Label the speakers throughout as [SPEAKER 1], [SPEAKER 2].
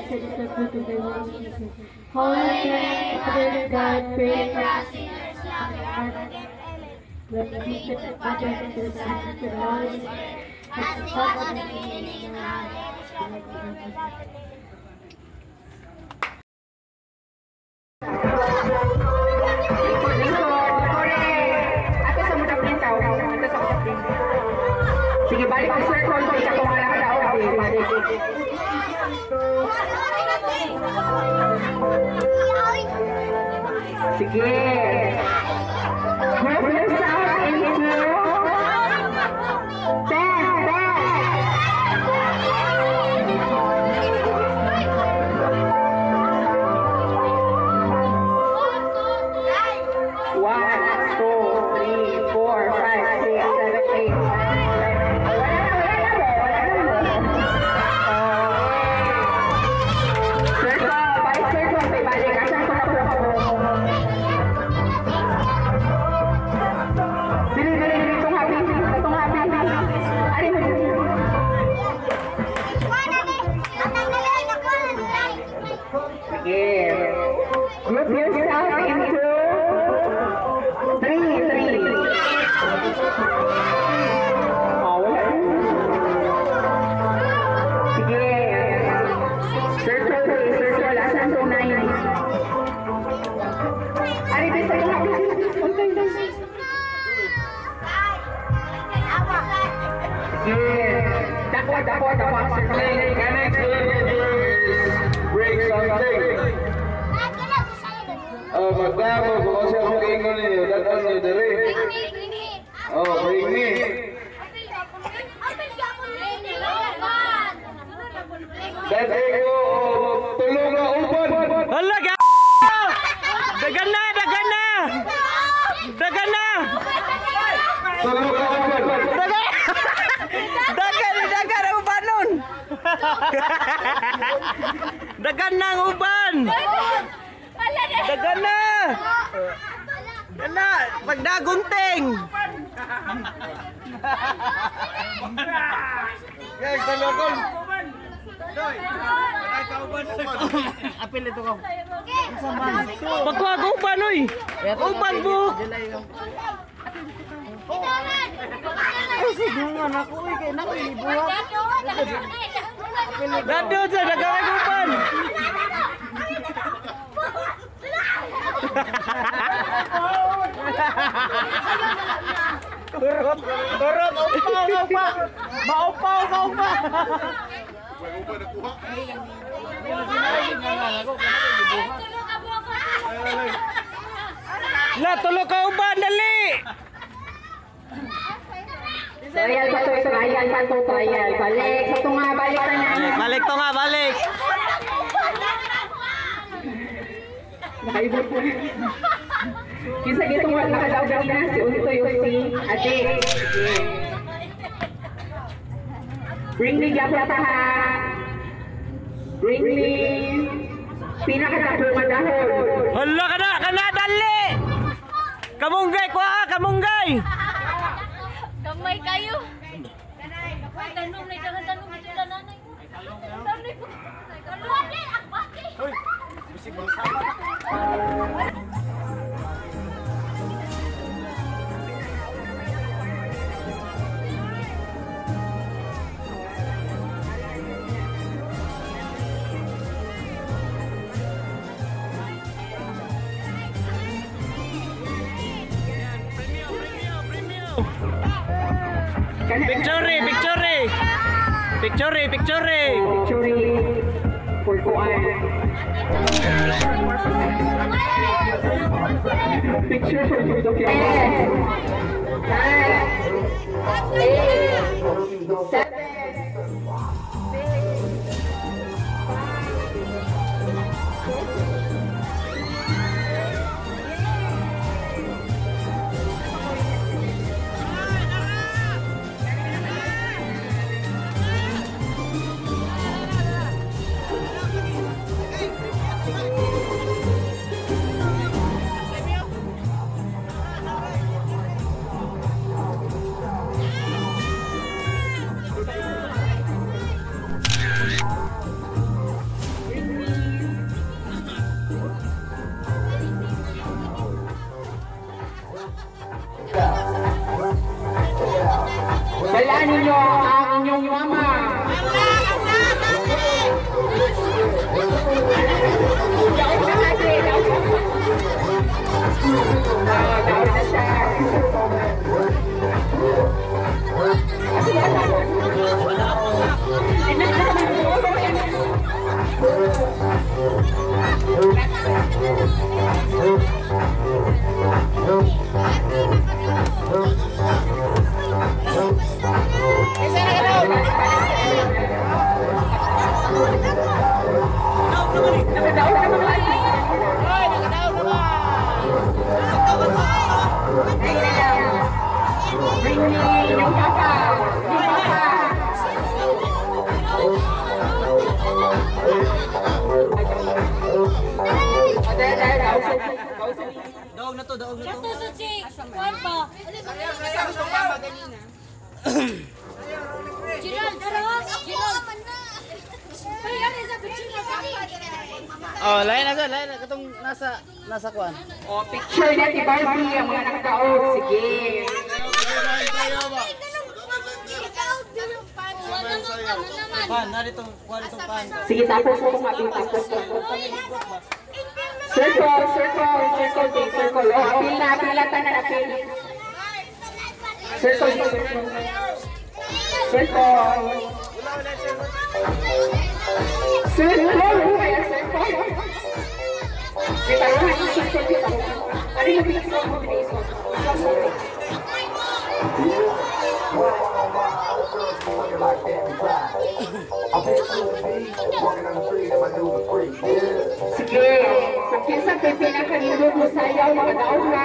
[SPEAKER 1] Holy Spirit, Father God, pray for us sinners now and at the end. Let the peace of the Father and the Son and the Holy Spirit, as it was in the beginning, now and ever shall be, world without end.
[SPEAKER 2] Sige, balik ang circle ko, ikaw kung alam ka daw. Sige. Group yourself into 10. Group yourself into 3. Sige. Circle. Asan to 9? Ari, bisa ko nga. Sige. Dako.
[SPEAKER 3] Break something. Oh, magdamo kung siya kung ingon niyo, dadan niyo dere. Oh, bring me. Dati ko tulong na upan.
[SPEAKER 4] Hala ga! Dagan na!
[SPEAKER 3] Tulong na upan.
[SPEAKER 4] Dagan ang uban nun! Dagan na ang uban! Dagan na! Pagdagunting!
[SPEAKER 3] Guys, talokon.
[SPEAKER 4] Apil ito ko. Pagkuha uban oy! Uban buk! Sigungan ako oy kay nakilibuhat. Dado sa dagan uban! Turut, maupaw ka pa. La, tulog ka uban, dali.
[SPEAKER 2] Trial pa to. Balik. Sa tunga, balik ka na.
[SPEAKER 4] Balik to nga, balik.
[SPEAKER 2] Nakaibot po. Kisa gito nga nakadaw-daw na si Unto Yusi. Ate. Bring me gapata ha. Bring me. Pinakatapong madahon.
[SPEAKER 4] Hala ka na, dali. Kamunggay, kuha ka, kamunggay.
[SPEAKER 1] Kamay kayo. Tanong na tanong ito na nanay mo. Tanong ko. Kaluan din akbati. Hoy. Bisig mo sama.
[SPEAKER 4] Picture.
[SPEAKER 2] For kuan. Picture for document. 9, 8, 7. Nakadaog na mga lagi. Ayun na lang. Ringing, yung papa. Yung papa.
[SPEAKER 4] Daog na to, daog na to.
[SPEAKER 1] Katusod si Juan pa. Gerald, Gerald. Ay, ano sa kutsina sa
[SPEAKER 4] Oh, lain na lain na katong nasa kuan.
[SPEAKER 2] O, picture na si Barbie, ang mga nakadaog. Sige.
[SPEAKER 4] Pan, narito kuan itong pan.
[SPEAKER 2] Sige, tapos mo kung tapos mo. Circle, circle, circle din, circle. O, apil na, apilatan na apil. Circle din, circle. Circle. Circle, kaya circle. Kita mo, circle dito. Ano yung bilis mo, bilis mo? Sige, kung kinsa kayo pinakalimutan mo sayaw, mga daog na.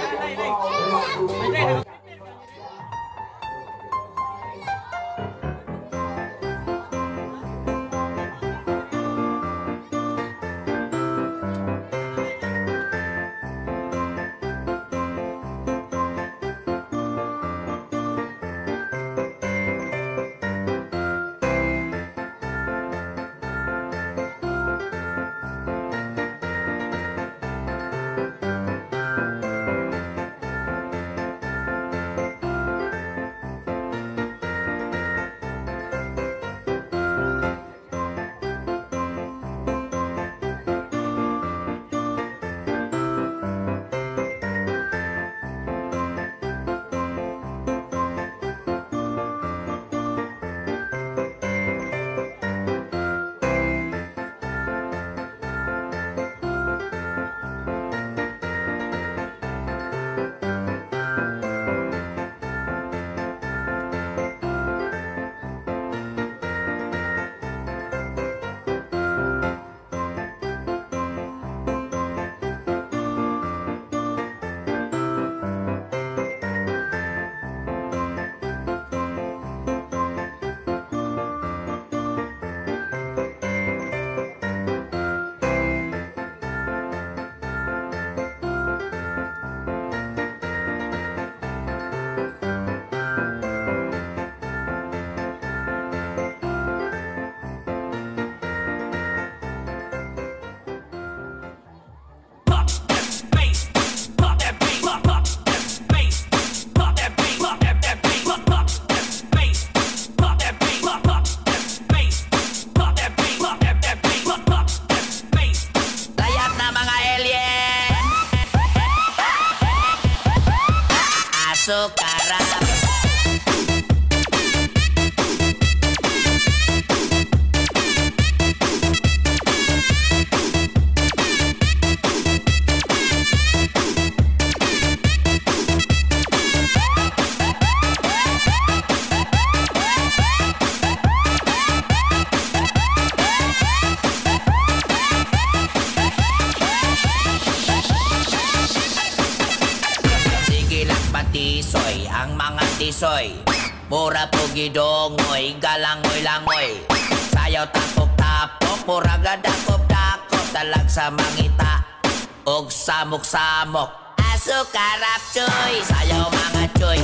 [SPEAKER 5] Tisoy, ang mga tisoy pura pugidongoy, galangoy-langoy sayaw tapok-tapok, pura gadakop-dakop talag sa mangita og samok-samok. Aso karap choy, sayaw mga choy.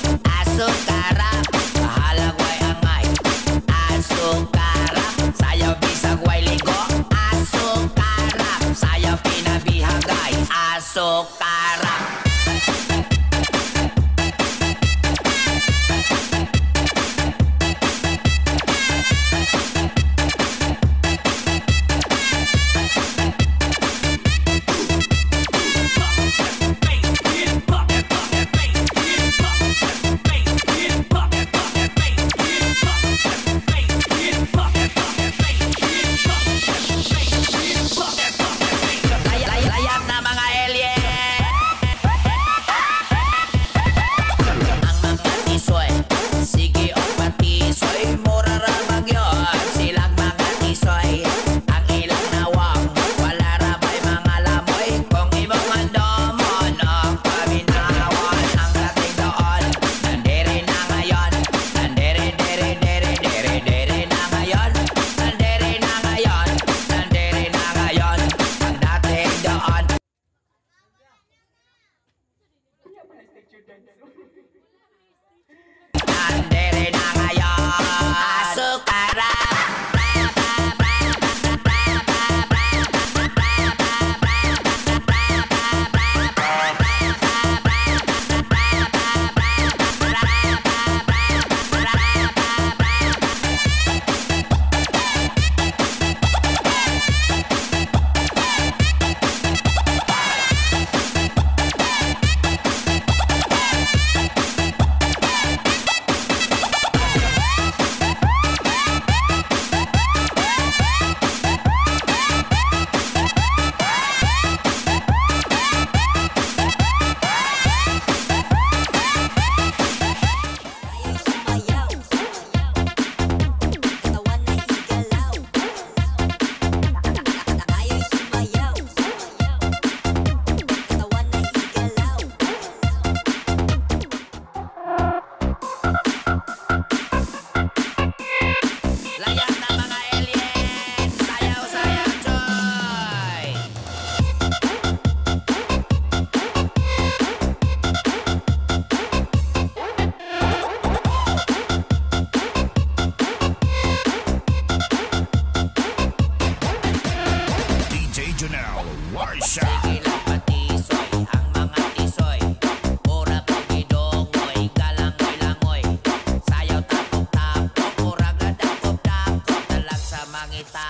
[SPEAKER 5] Aso karap, bahalag way angay. Aso karap, sayaw bisag way ligo. Aso karap, sayaw pinabihagay. Aso karap. Layap na mga alien.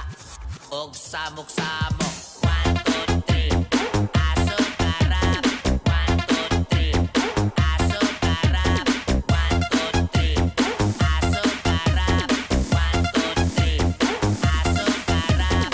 [SPEAKER 5] og samok-samok. 1, 2, 3. Aso karap. 1, 2, 3. Aso karap. 1, 2, 3. Aso karap. 1, 2, 3. Aso karap.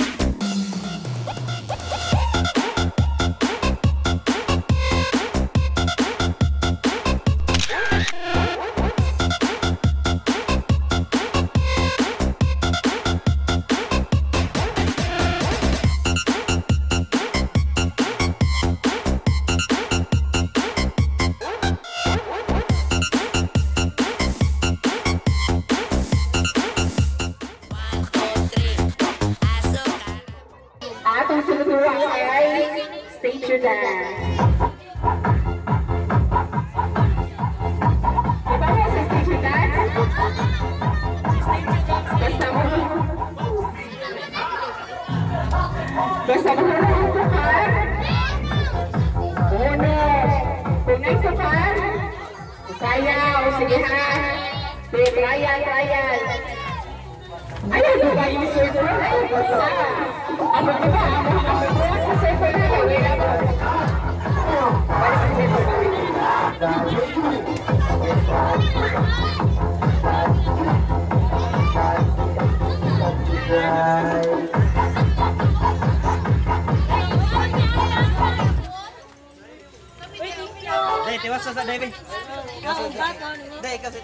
[SPEAKER 2] Atong sinutuwa ay statue dance. Diba nga sa statue dance? Basta mo ang tukar. Uno. Kung nagtukar, sayaw. Sige ha. Trial. Ayaw ko ba yung circle? Ayaw ko sa... Ako diba? Ako sa circle na yun. Wala ko. Para sa circle ba?
[SPEAKER 4] Dahil, tiwas sa David. Dahil, kasi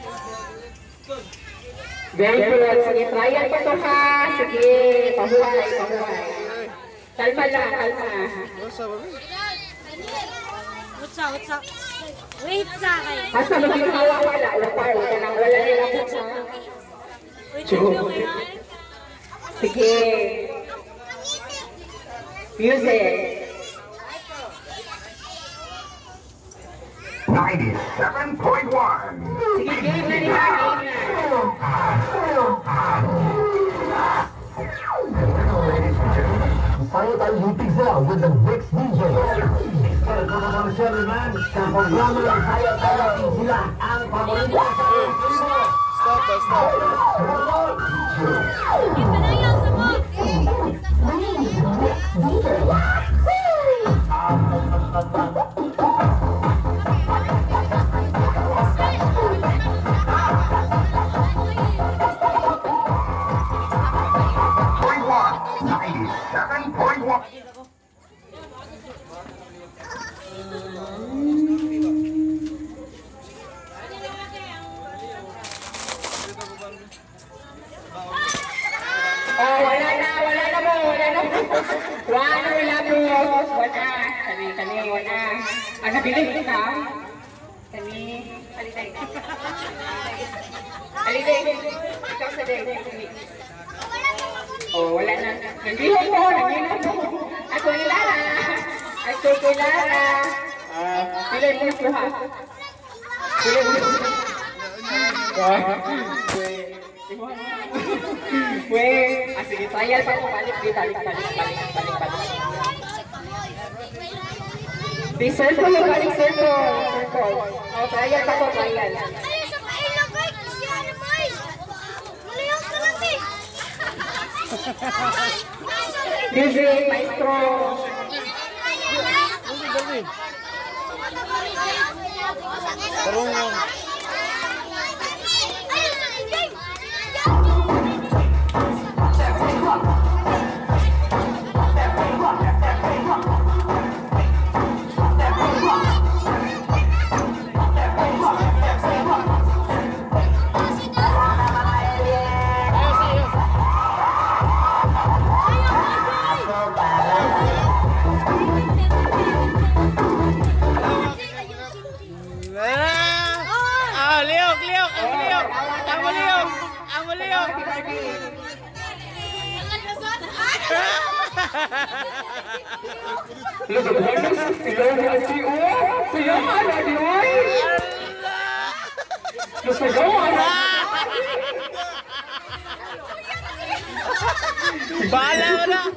[SPEAKER 2] Very good. Sige, trial ko to ha. Sige, pahuhay. Kalma lang, kalma.
[SPEAKER 1] What's up? Wait sa akin.
[SPEAKER 2] Basta magkakawa wala nilang buksa.
[SPEAKER 1] Wait lang yan.
[SPEAKER 2] Sige. Music.
[SPEAKER 6] 97.1.
[SPEAKER 2] Sige, game na niya, game na.
[SPEAKER 6] Tayo tayo YouTube now with the Vix DJ. Para sa mga Marcelo man, sa programa ng Tayo Tayo sila ang paborito sa Stop.
[SPEAKER 1] Yung panayaw sa mo.
[SPEAKER 2] Oh, wala na mo. Wala Kani, wala. Ang nabilis ka? Kani, Aliday. Ikaw sa day. Oh, wala na. Nandihon mo. Ako kilala. Pilay mo ito ha. Weh, sige, trial pa ko. Balik. Di circle mo, balik circle. Oh, trial pa ko, trial. Music, maestro.
[SPEAKER 4] Bahala mo na!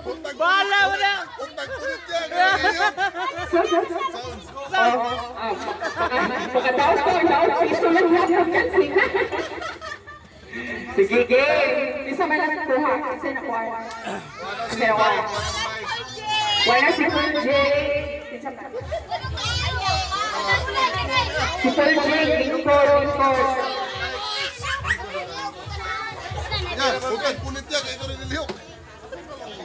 [SPEAKER 2] Pagkatapos ko, piso lang yan. Sige, game. Isa man lang nakuha. Isa nakuha. Isa nakuha. Wala si Paul J. Isa pa. Si Paul J. Import.
[SPEAKER 7] Yan, bukan kulit niya, kayo rin nilihok.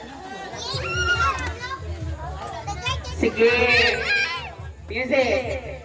[SPEAKER 2] Sige. Music.